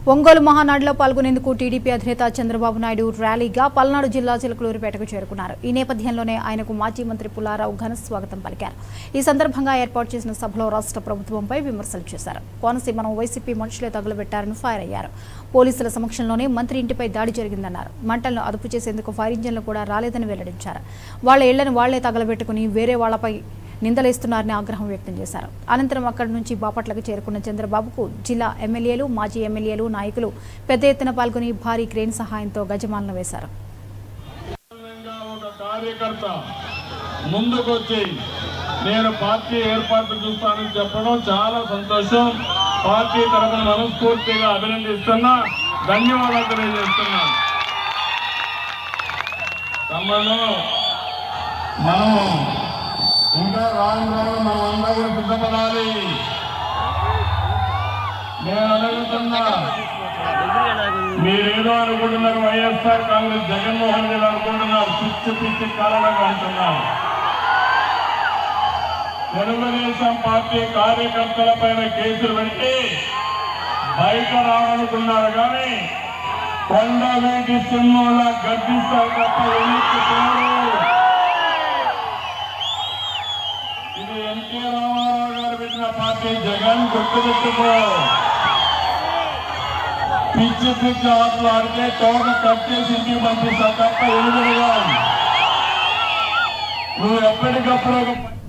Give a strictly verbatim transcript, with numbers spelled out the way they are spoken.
ఒంగోలు మహానాడులో పాల్గొనేందుకు టీడీపీ అధినేత చంద్రబాబు నాయుడు ర్యాలీగా పల్నాడు జిల్లా చిలకలూరిపేటకు చేరుకున్నారు। ఈ నేపథ్యంలోనే ఆయనకు మాజీ మంత్రి పుల్లారావు ఘన స్వాగతం పలికారు। ఈ సందర్భంగా ఏర్పాటు చేసిన సభలో రాష్ట్ర ప్రభుత్వంపై విమర్శలు చేశారు। కోనసీమను వైసీపీ మనుషులే తగులబెట్టారని ఫైర్ అయ్యారు। పోలీసుల సమక్షంలోనే మంత్రి ఇంటిపై దాడి జరిగిందన్నారు। మంటలను అదుపు చేసేందుకు ఫైర్ ఇంజన్లు కూడా రాలేదని వెల్లడించారు। వాళ్ల ఇళ్లను వాళ్లే తగలబెట్టుకుని వేరే వాళ్లపై నిందలేస్తున్నారని ఆగ్రహం వ్యక్తం చేశారు। అనంతరం అక్కడి నుంచి బాపట్లకు చేరుకున్న చంద్రబాబుకు జిల్లా ఎమ్మెల్యేలు మాజీ ఎమ్మెల్యేలు నాయకులు పెద్ద ఎత్తున పాల్గొని భారీ క్రేన్ సహాయంతో గజమాలను వేశారు। ముందుకొచ్చి నేను పార్టీ ఏర్పాటు చూస్తానని చెప్పడం చాలా సంతోషం। పార్టీ తరఫున మనస్ఫూర్తిగా అభినందిస్తున్నా, ధన్యవాదాలు తెలియజేస్తున్నా। తమలో మనం ఇంకా రాను రాను మనం అందరూ సిద్ధపడాలి। నేను అడుగుతున్నా, మీరేదో అనుకుంటున్నారు, వైఎస్ఆర్ కాంగ్రెస్ జగన్మోహన్ రెడ్డి అనుకుంటున్నారు, పిచ్చి పిచ్చి కారణంగా అంటున్నారు। తెలుగుదేశం పార్టీ కార్యకర్తల పైన కేసులు పెట్టి బయట రావాలనుకున్నారు, కానీ కొండవీటి సింహంల గర్జిస్తారు తప్ప ఎన్నికలు। ఇది ఎన్టీ రామారావు గారు పెట్టిన పార్టీ, జగన్ గుర్తుపెట్టుకో। పిచ్చి పిచ్చి ఆటలు ఆడితే తోట కట్ చేసి ఇంటికి పంపిస్తా తప్ప ఎదురుగా నువ్వు ఎప్పటికప్పుడు